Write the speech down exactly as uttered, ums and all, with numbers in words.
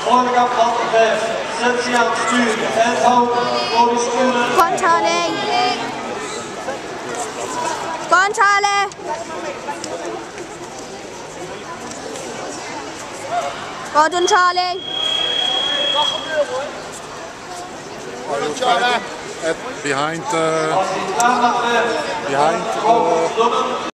Zet je aan het stuur en houden. Mooi sturen. Kom Charlie. Kom Charlie. Go done Charlie. Behind uh, behind uh,